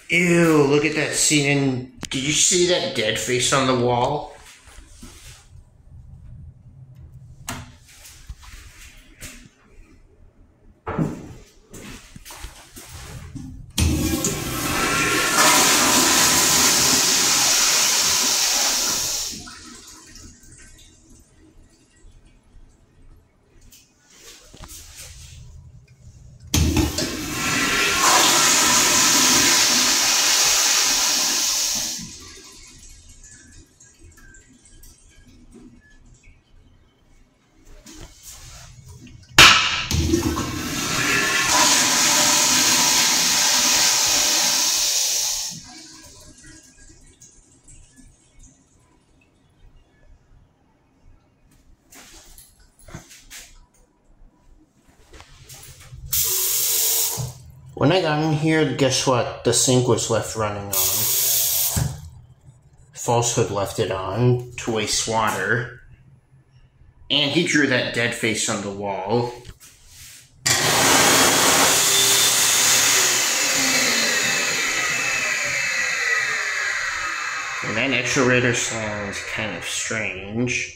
Ew, look at that scene. And did you see that dead face on the wall? When I got in here, guess what? The sink was left running on. Falsehood left it on to waste water. And he drew that dead face on the wall. And that X-Rater sounds kind of strange.